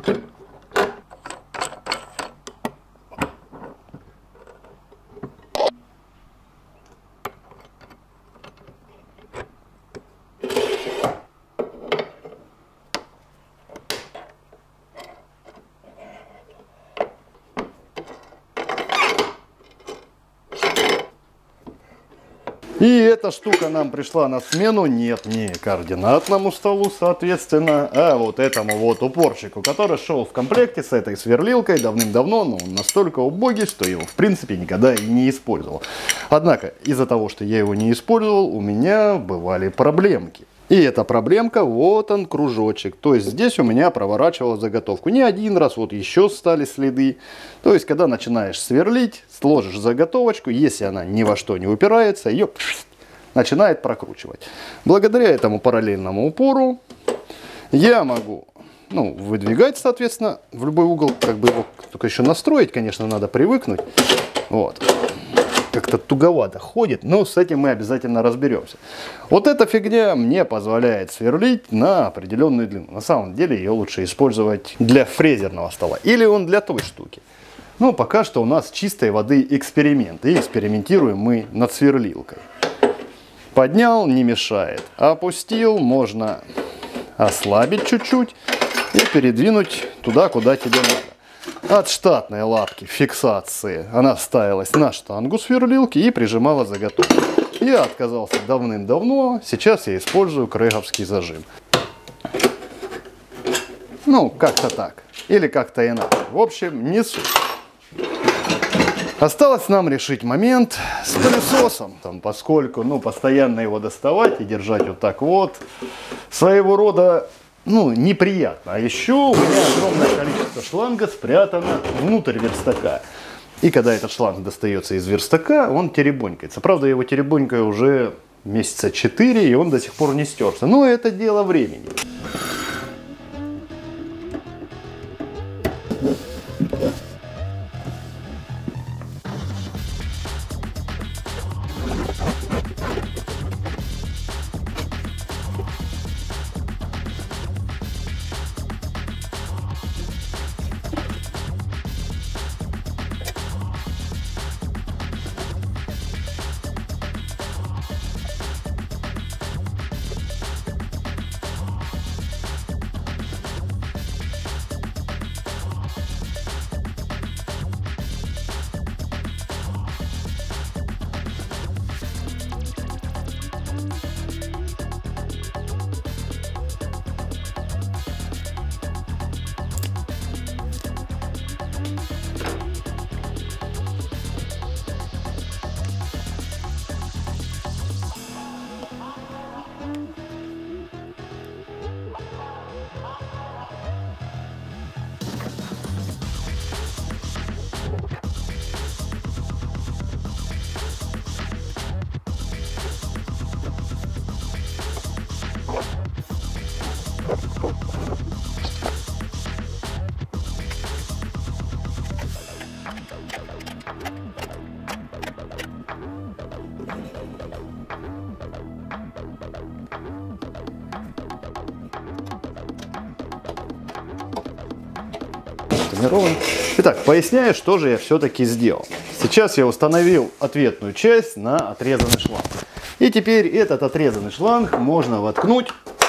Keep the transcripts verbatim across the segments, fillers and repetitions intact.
И эта штука нам пришла на смену, нет, не координатному столу, соответственно, а вот этому вот упорчику, который шел в комплекте с этой сверлилкой давным-давно, но он настолько убогий, что его в принципе никогда и не использовал. Однако из-за того, что я его не использовал, у меня бывали проблемки. И эта проблемка, вот он кружочек. То есть здесь у меня проворачивала заготовку. Не один раз, вот еще стали следы. То есть когда начинаешь сверлить, сложишь заготовочку, если она ни во что не упирается, ее начинает прокручивать. Благодаря этому параллельному упору я могу, ну, выдвигать, соответственно, в любой угол. Как бы его только еще настроить, конечно, надо привыкнуть. Вот. Как-то туговато ходит, но с этим мы обязательно разберемся. Вот эта фигня мне позволяет сверлить на определенную длину. На самом деле ее лучше использовать для фрезерного стола. Или он для той штуки. Но пока что у нас чистой воды эксперимент. И экспериментируем мы над сверлилкой. Поднял, не мешает. Опустил, можно ослабить чуть-чуть и передвинуть туда, куда тебе надо. От штатной лапки фиксации она ставилась на штангу сверлилки и прижимала заготовку. Я отказался давным-давно, сейчас я использую крэговский зажим. Ну, как-то так. Или как-то иначе. В общем, не суть. Осталось нам решить момент с пылесосом, там, поскольку ну, постоянно его доставать и держать вот так вот, своего рода... Ну, неприятно. А еще у меня огромное количество шланга спрятано внутрь верстака. И когда этот шланг достается из верстака, он теребонькается. Правда, я его теребонькаю уже месяца четыре, и он до сих пор не стерся. Но это дело времени. Итак, поясняю, что же я все-таки сделал. Сейчас я установил ответную часть на отрезанный шланг. И теперь этот отрезанный шланг можно воткнуть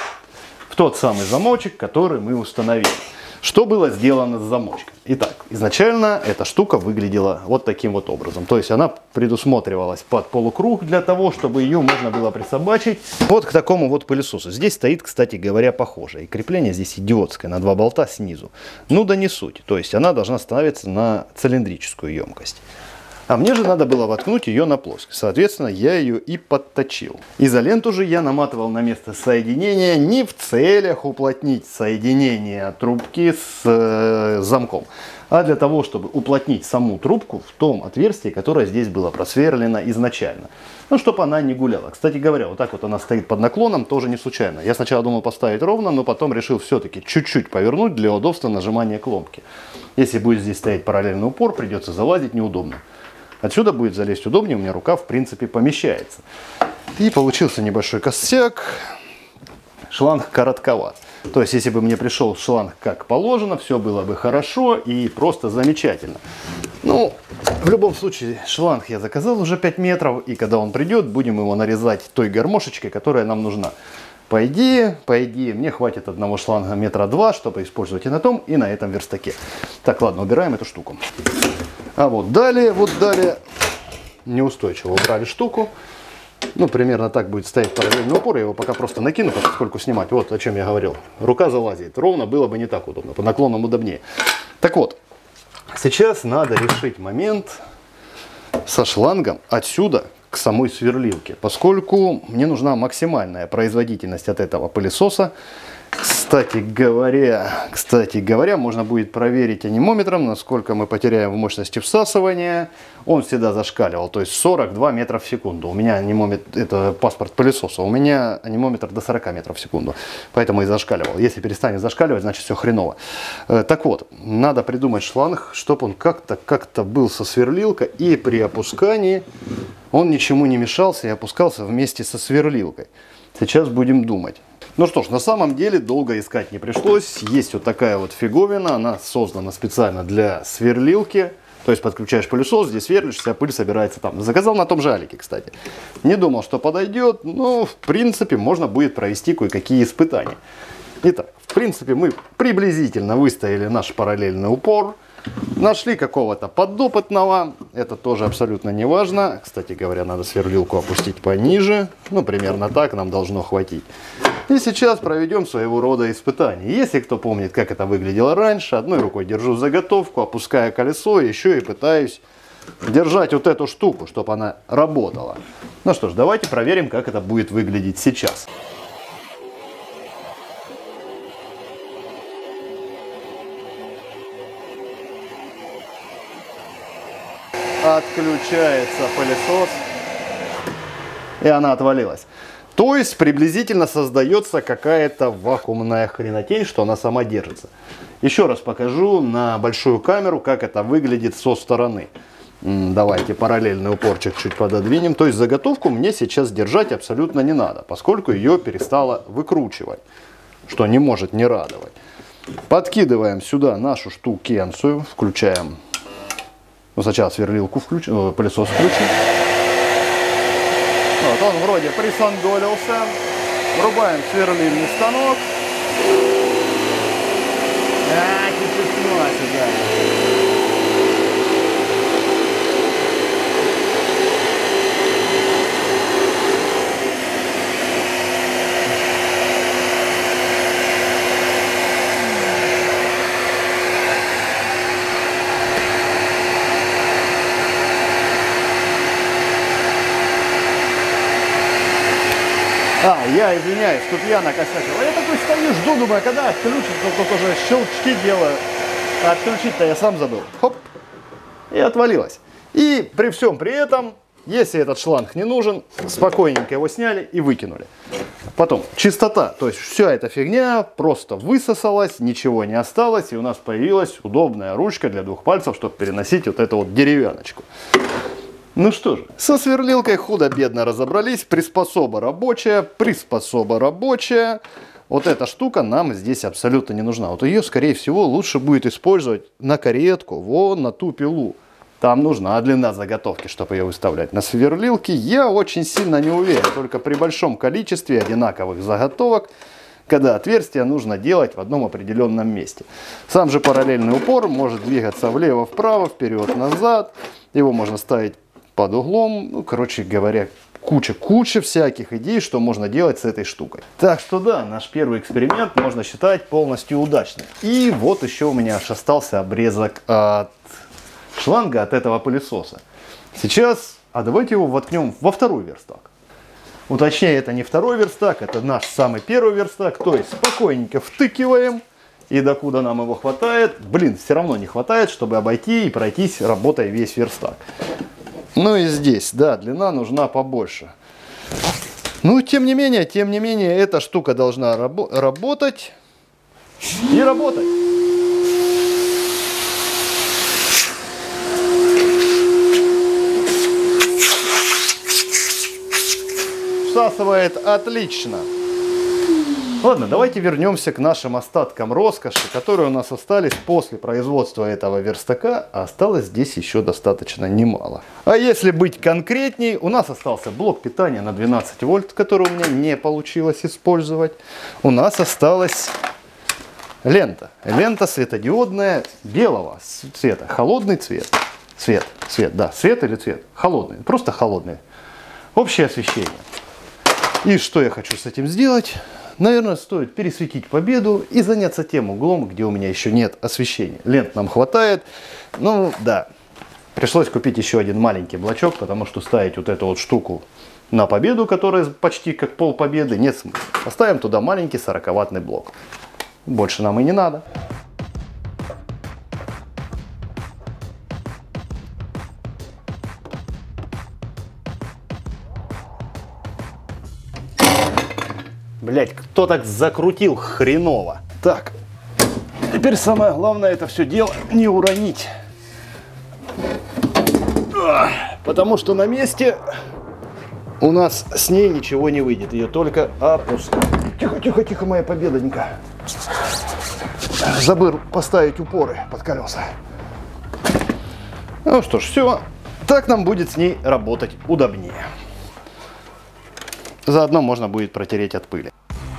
в тот самый замочек, который мы установили. Что было сделано с замочком? Итак, изначально эта штука выглядела вот таким вот образом. То есть она предусматривалась под полукруг для того, чтобы ее можно было присобачить вот к такому вот пылесосу. Здесь стоит, кстати говоря, похоже. И крепление здесь идиотское, на два болта снизу. Ну да не суть. То есть она должна ставиться на цилиндрическую емкость. А мне же надо было воткнуть ее на плоскость. Соответственно, я ее и подточил. Изоленту же я наматывал на место соединения не в целях уплотнить соединение трубки с э, замком, а для того, чтобы уплотнить саму трубку в том отверстии, которое здесь было просверлено изначально. Ну, чтобы она не гуляла. Кстати говоря, вот так вот она стоит под наклоном, тоже не случайно. Я сначала думал поставить ровно, но потом решил все-таки чуть-чуть повернуть для удобства нажимания кнопки. Если будет здесь стоять параллельный упор, придется залазить неудобно. Отсюда будет залезть удобнее, у меня рука в принципе помещается. И получился небольшой косяк. Шланг коротковат. То есть, если бы мне пришел шланг как положено, все было бы хорошо и просто замечательно. Ну, в любом случае, шланг я заказал уже пять метров, и когда он придет, будем его нарезать той гармошечкой, которая нам нужна. По идее, по идее, мне хватит одного шланга метра два, чтобы использовать и на том, и на этом верстаке. Так, ладно, убираем эту штуку. А вот далее, вот далее, неустойчиво убрали штуку. Ну, примерно так будет стоять параллельный упор. Я его пока просто накину, поскольку снимать. Вот о чем я говорил. Рука залазит. Ровно было бы не так удобно. По наклонам удобнее. Так вот, сейчас надо решить момент со шлангом отсюда к самой сверлилке, поскольку мне нужна максимальная производительность от этого пылесоса. Кстати говоря, кстати говоря, можно будет проверить анимометром, насколько мы потеряем в мощности всасывания. Он всегда зашкаливал, то есть сорок два метра в секунду. У меня анимометр, это паспорт пылесоса, у меня анимометр до сорока метров в секунду, поэтому и зашкаливал. Если перестанет зашкаливать, значит все хреново. Так вот, надо придумать шланг, чтобы он как-то как-то был со сверлилкой, и при опускании он ничему не мешался и опускался вместе со сверлилкой. Сейчас будем думать. Ну что ж, на самом деле долго искать не пришлось. Есть вот такая вот фиговина, она создана специально для сверлилки. То есть подключаешь пылесос, здесь сверлишь, вся пыль собирается там. Заказал на том же Алике, кстати. Не думал, что подойдет, но в принципе можно будет провести кое-какие испытания. Итак, в принципе мы приблизительно выставили наш параллельный упор. Нашли какого-то подопытного, это тоже абсолютно не важно. Кстати говоря, надо сверлилку опустить пониже, ну примерно так нам должно хватить. И сейчас проведем своего рода испытание. Если кто помнит, как это выглядело раньше, одной рукой держу заготовку, опускаю колесо, еще и пытаюсь держать вот эту штуку, чтобы она работала. Ну что ж, давайте проверим, как это будет выглядеть сейчас. Отключается пылесос, и она отвалилась. То есть приблизительно создается какая-то вакуумная хренотень, что она сама держится. Еще раз покажу на большую камеру, как это выглядит со стороны. Давайте параллельный упорчик чуть пододвинем. То есть заготовку мне сейчас держать абсолютно не надо, поскольку ее перестало выкручивать, что не может не радовать. Подкидываем сюда нашу штукенцию, включаем. Ну, сначала сверлилку включим, пылесос включим. Вот, он вроде присандолился. Врубаем сверлильный станок. А, кипятно сюда. А, я извиняюсь, тут я накосячил. Я такой стою, жду, думаю, когда отключится, тут уже щелчки делаю. А отключить-то я сам забыл. Хоп, и отвалилось. И при всем при этом, если этот шланг не нужен, спокойненько его сняли и выкинули. Потом, чистота, то есть вся эта фигня просто высосалась, ничего не осталось, и у нас появилась удобная ручка для двух пальцев, чтобы переносить вот эту вот деревяночку. Ну что же, со сверлилкой худо-бедно разобрались, приспособа рабочая, приспособа рабочая. Вот эта штука нам здесь абсолютно не нужна. Вот ее, скорее всего, лучше будет использовать на каретку, вон на ту пилу. Там нужна длина заготовки, чтобы ее выставлять. На сверлилке я очень сильно не уверен, только при большом количестве одинаковых заготовок, когда отверстие нужно делать в одном определенном месте. Сам же параллельный упор может двигаться влево-вправо, вперед-назад. Его можно ставить под углом, ну, короче говоря, куча-куча всяких идей, что можно делать с этой штукой. Так что да, наш первый эксперимент можно считать полностью удачным. И вот еще у меня аж остался обрезок от шланга от этого пылесоса. Сейчас, а давайте его воткнем во второй верстак. Ну, точнее, это не второй верстак, это наш самый первый верстак. То есть спокойненько втыкиваем, и докуда нам его хватает, блин, все равно не хватает, чтобы обойти и пройтись, работая весь верстак. Ну и здесь, да, длина нужна побольше. Ну, тем не менее, тем не менее, эта штука должна рабо- работать и работать. Всасывает отлично. Ладно, давайте вернемся к нашим остаткам роскоши, которые у нас остались после производства этого верстака, а осталось здесь еще достаточно немало. А если быть конкретней, у нас остался блок питания на двенадцать вольт, который у меня не получилось использовать. У нас осталась лента. Лента светодиодная белого цвета, холодный цвет. Цвет, цвет, да, цвет или цвет? Холодный, просто холодный. Общее освещение. И что я хочу с этим сделать? Наверное, стоит пересветить победу и заняться тем углом, где у меня еще нет освещения. Лент нам хватает. Ну, да. Пришлось купить еще один маленький блочок, потому что ставить вот эту вот штуку на победу, которая почти как пол победы, нет смысла. Поставим туда маленький сороковаттный блок. Больше нам и не надо. Блять, кто так закрутил хреново? Так, теперь самое главное это все дело не уронить. Потому что на месте у нас с ней ничего не выйдет. Ее только опускать. Тихо, тихо, тихо, моя победонька. Забыл поставить упоры под колеса. Ну что ж, все. Так нам будет с ней работать удобнее. Заодно можно будет протереть от пыли.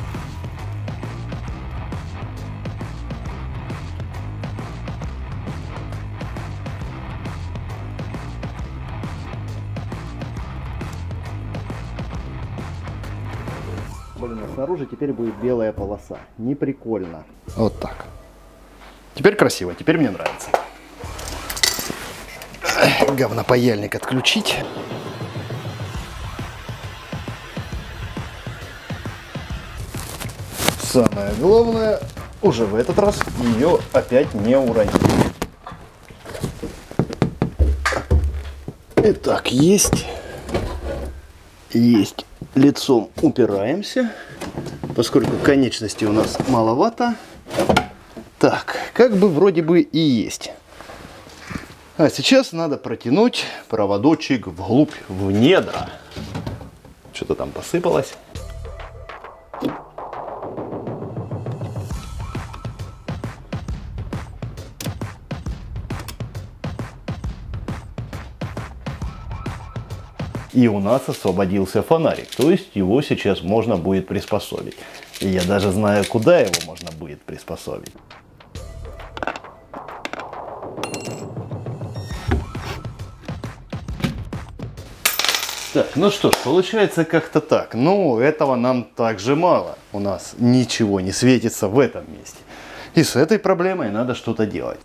Блин, а снаружи теперь будет белая полоса. Не прикольно. Вот так. Теперь красиво, теперь мне нравится. Говнопаяльник отключить. Самое главное, уже в этот раз ее опять не уронить. Итак, есть. Есть. Лицом упираемся, поскольку конечности у нас маловато. Так, как бы вроде бы и есть. А сейчас надо протянуть проводочек вглубь, в недра. Что-то там посыпалось. И у нас освободился фонарик, то есть его сейчас можно будет приспособить. И я даже знаю, куда его можно будет приспособить. Так, ну что ж, получается как-то так. Но этого нам также мало. У нас ничего не светится в этом месте. И с этой проблемой надо что-то делать.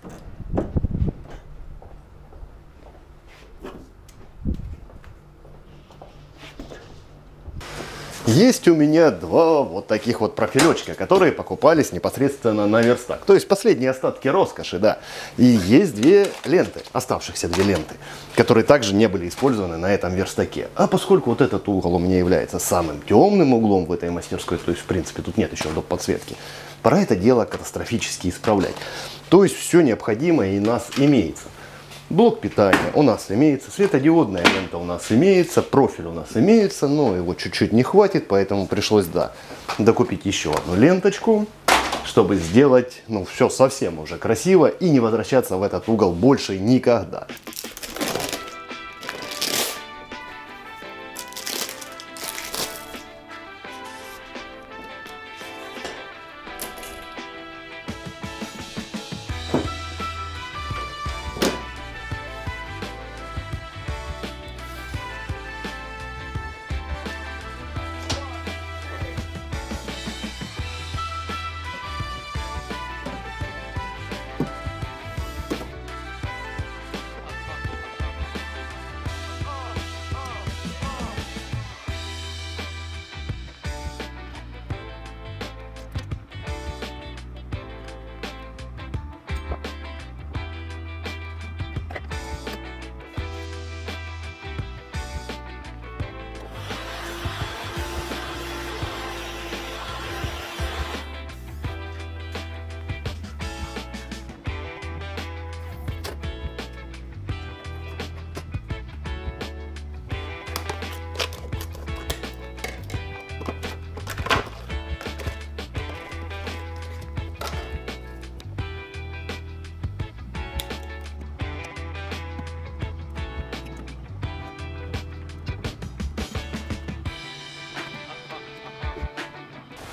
Есть у меня два вот таких вот профилечка, которые покупались непосредственно на верстак. То есть последние остатки роскоши, да. И есть две ленты, оставшихся две ленты, которые также не были использованы на этом верстаке. А поскольку вот этот угол у меня является самым темным углом в этой мастерской, то есть в принципе тут нет еще доп. Подсветки, пора это дело катастрофически исправлять. То есть все необходимое и у нас имеется. Блок питания у нас имеется, светодиодная лента у нас имеется, профиль у нас имеется, но его чуть-чуть не хватит, поэтому пришлось, да, докупить еще одну ленточку, чтобы сделать, ну, все совсем уже красиво и не возвращаться в этот угол больше никогда.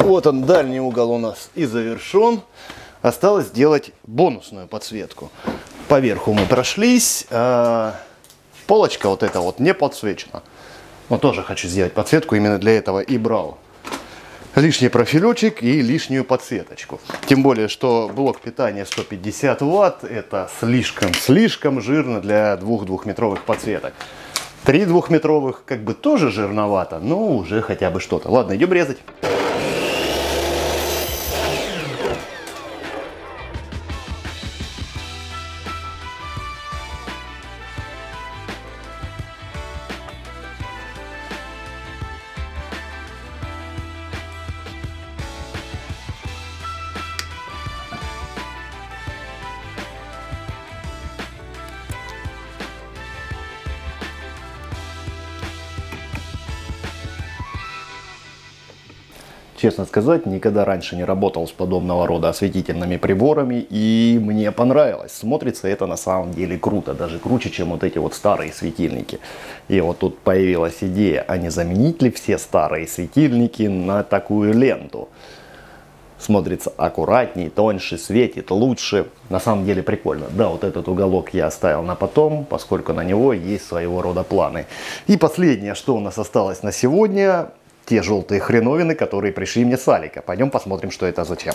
Вот он, дальний угол у нас и завершен. Осталось сделать бонусную подсветку. Поверху мы прошлись. А полочка вот эта вот не подсвечена. Но тоже хочу сделать подсветку, именно для этого и брал лишний профилечек и лишнюю подсветочку. Тем более, что блок питания сто пятьдесят ватт, это слишком-слишком жирно для двух двухметровых подсветок. Три двухметровых как бы тоже жирновато, но уже хотя бы что-то. Ладно, идем резать. Честно сказать, никогда раньше не работал с подобного рода осветительными приборами, и мне понравилось. Смотрится это на самом деле круто, даже круче, чем вот эти вот старые светильники. И вот тут появилась идея, а не заменить ли все старые светильники на такую ленту? Смотрится аккуратней, тоньше, светит лучше. На самом деле прикольно. Да, вот этот уголок я оставил на потом, поскольку на него есть своего рода планы. И последнее, что у нас осталось на сегодня... Те желтые хреновины, которые пришли мне с Алика. Пойдем посмотрим, что это зачем.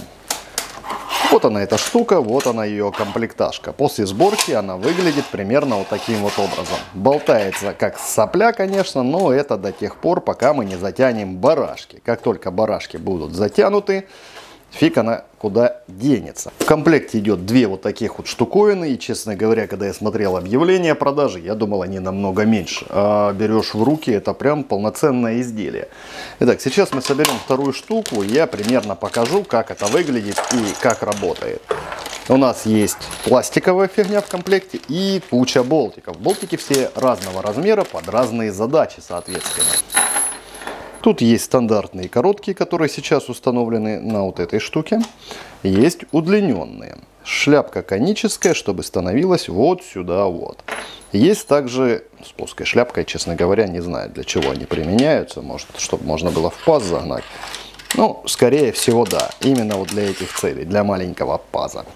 Вот она эта штука, вот она ее комплектажка. После сборки она выглядит примерно вот таким вот образом. Болтается как сопля, конечно, но это до тех пор, пока мы не затянем барашки. Как только барашки будут затянуты, фиг она куда денется. В комплекте идет две вот таких вот штуковины. И, честно говоря, когда я смотрел объявление о продаже, я думал, они намного меньше. А берешь в руки, это прям полноценное изделие. Итак, сейчас мы соберем вторую штуку. Я примерно покажу, как это выглядит и как работает. У нас есть пластиковая фигня в комплекте и куча болтиков. Болтики все разного размера под разные задачи, соответственно. Тут есть стандартные короткие, которые сейчас установлены на вот этой штуке. Есть удлиненные. Шляпка коническая, чтобы становилась вот сюда вот. Есть также с плоской шляпкой, честно говоря, не знаю, для чего они применяются. Может, чтобы можно было в паз загнать. Ну, скорее всего, да. Именно вот для этих целей, для маленького паза.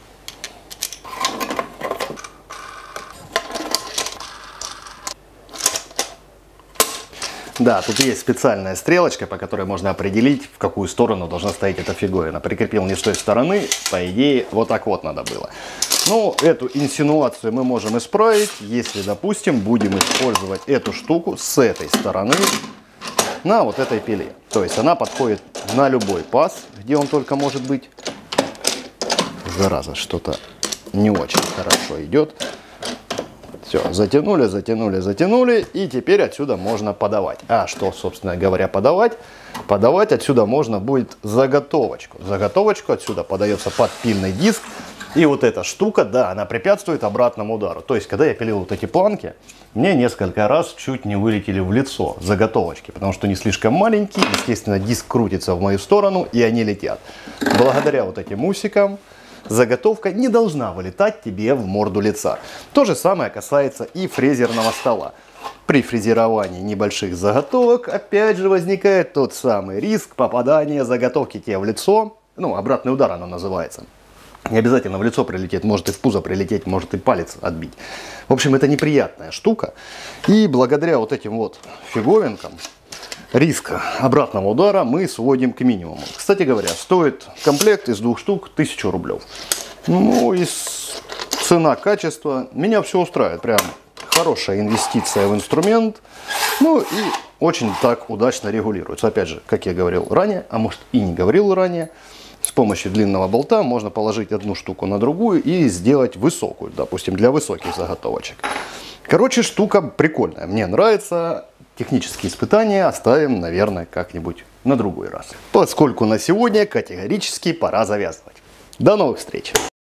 Да, тут есть специальная стрелочка, по которой можно определить, в какую сторону должна стоять эта фиговина. Прикрепил не с той стороны, по идее, вот так вот надо было. Ну, эту инсинуацию мы можем исправить, если, допустим, будем использовать эту штуку с этой стороны на вот этой пиле. То есть она подходит на любой паз, где он только может быть. Зараза, что-то не очень хорошо идет. Все, затянули, затянули, затянули, и теперь отсюда можно подавать. А что, собственно говоря, подавать? Подавать отсюда можно будет заготовочку. Заготовочку отсюда подается подпильный диск. И вот эта штука, да, она препятствует обратному удару. То есть, когда я пилил вот эти планки, мне несколько раз чуть не вылетели в лицо заготовочки, потому что они слишком маленькие, естественно, диск крутится в мою сторону, и они летят. Благодаря вот этим усикам заготовка не должна вылетать тебе в морду лица. То же самое касается и фрезерного стола. При фрезеровании небольших заготовок опять же возникает тот самый риск попадания заготовки тебе в лицо. Ну, обратный удар оно называется. Не обязательно в лицо прилететь, может и в пузо прилететь, может и палец отбить. В общем, это неприятная штука. И благодаря вот этим вот фиговинкам риск обратного удара мы сводим к минимуму. Кстати говоря, стоит комплект из двух штук тысячу рублей. Ну и цена-качество меня все устраивает. Прям хорошая инвестиция в инструмент. Ну и очень так удачно регулируется. Опять же, как я говорил ранее, а может и не говорил ранее, с помощью длинного болта можно положить одну штуку на другую и сделать высокую, допустим, для высоких заготовочек. Короче, штука прикольная. Мне нравится. Технические испытания оставим, наверное, как-нибудь на другой раз. Поскольку на сегодня категорически пора завязывать. До новых встреч!